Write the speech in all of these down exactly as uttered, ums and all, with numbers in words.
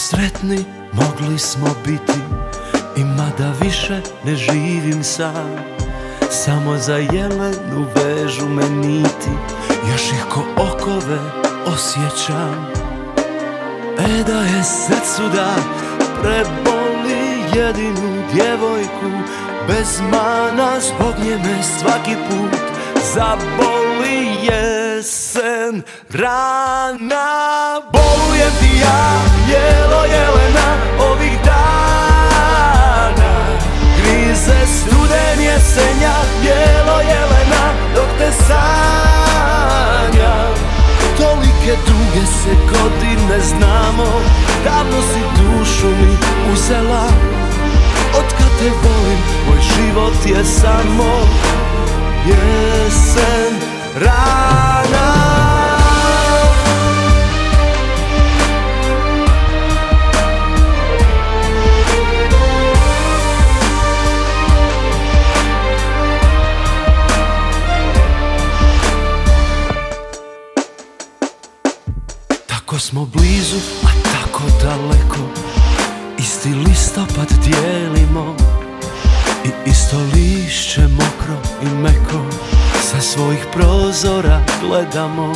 sretni mogli smo biti, i mada više ne živim sam, samo za jelenu vežu me niti, još ih ko okove osjećam. E da je srcu da preboli jedinu djevojku, bez mana zbog nje me svaki put zaboli jesen rana. Bolujem ti ja, jelo jelena, ovih dana. Grize studen jesenja, jelo jelena, dok te sanjam. Tolike duge se godine znamo, davno si dušu mi uzela. Otkad te volim, moj život je samo jesen rana. Tako smo blizu, a tako daleko, isti listopad dijelimo i isto lišće mokro i meko sa svojih prozora gledamo.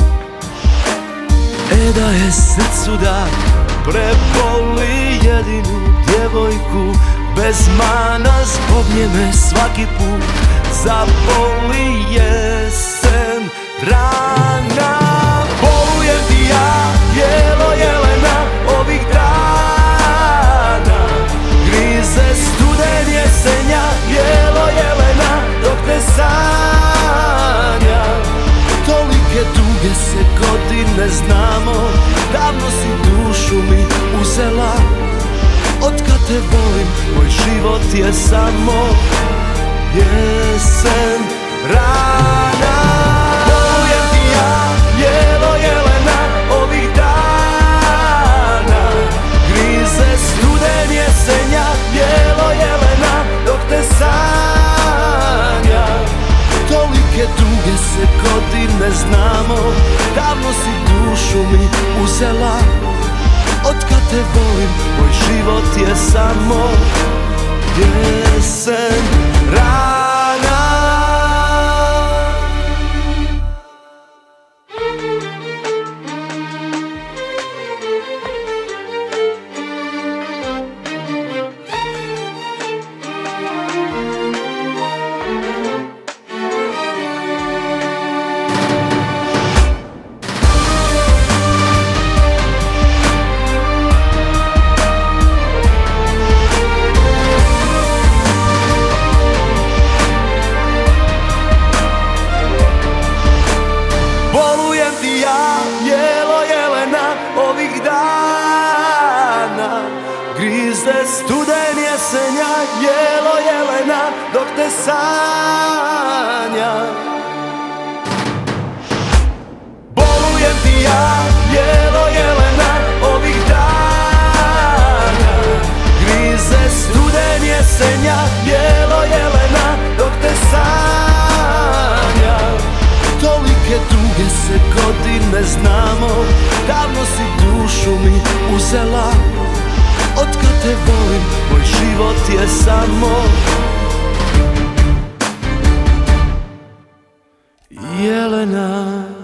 E da je srcu da preboli jedinu djevojku, bez mana zbog nje me svaki put zaboli jesen rana. Bolujem ti ja, jelo jelena, ovih dana. Grize studen jesenja, jelo jelena, dok te sanjam. Tolike duge se godine znamo, davno si dušu mi uzela. Otkad te volim, moj život je samo jesen rana. Bolujem ti ja, jelo jelena, ovih dana. Grize studen jesenja, jelo jelena, dok te sanjam. Tolike duge se godine znamo, davno si dušu mi uzela. Otkad te volim, moj život je samo jesen rana. Grize studen jesenja, jelo jelena, dok te sanjam. Bolujem ti ja, jelo jelena, ovih dana. Grize studen jesenja, jelo jelena, dok te sanjam. Tolike duge se godine znamo, davno si dušu mi uzela. Otkad te volim, moj život je samo jelena.